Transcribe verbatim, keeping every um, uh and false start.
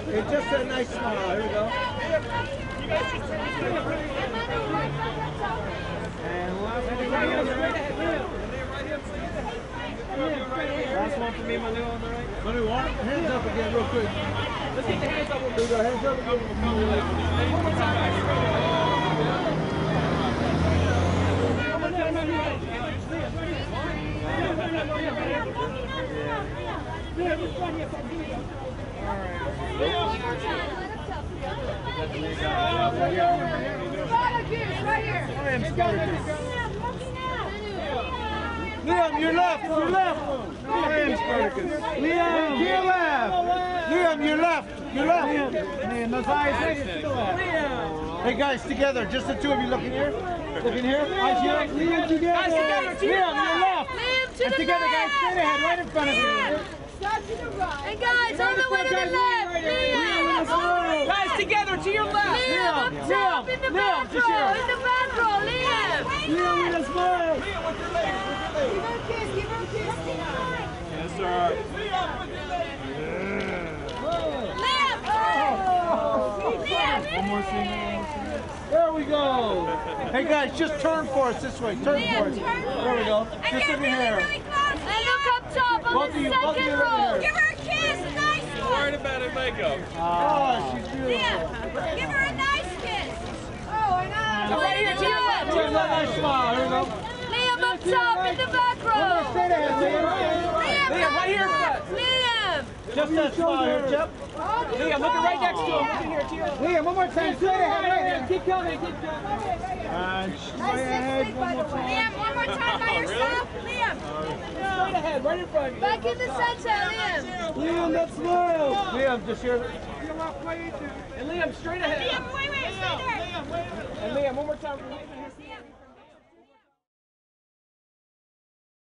It's just a nice smile. Here we go. And last one right on the right. Last one for me, Manu on the right. Manu, hands up again real quick. Let's get the hands up. Here we go, hands up again. One more time. Spartacus, right here. I am Spartacus. Liam, your left, your left. I am Spartacus. Liam, to your left. Liam, your left, your left. Liam, those eyes to the left. Hey guys, together, just the two of you looking here. Looking here. Eyes here. Liam, together. Guys, together, to your Liam, your left. Liam, to and the together, left. guys, straight ahead, right in front of you. And guys, all the way to the left. Liam. Guys, together, to your left. Liam, up top, in the back row, in the back row, Liam. Liam, with a smile. Liam, with your leg, with your leg. Give her a kiss, give her a kiss. Yes, sir. Liam, with your leg. Liam. Oh. Liam. One more thing. There we go. Hey guys, just turn for us this way. Turn Liam, for us. turn There we go. And Just get look really, here. really close. And look up top on Both the of you, both of you second look row. here. Give her a kiss, a nice one. Worried about her makeup. Oh, she's beautiful. Liam, give her a nice kiss. Oh, I know. So right here, to your left. Here's that nice smile. Here we go. Liam, up top in the back row. Straight ahead, Liam. Liam, Liam, right here. Liam. Just that smile here, Jeff. Liam, looking right next to him. Looking here, to your left. Liam, one more time. Straight ahead, right ahead. Keep coming, keep coming. And straight ahead, one more time. Liam, one more time by yourself. Liam. Straight ahead, right in front of you. Back in the center, Liam. Liam, that smile. Liam, just here. And Liam, straight ahead. Liam, wait, wait, stay there. And Liam, one more time.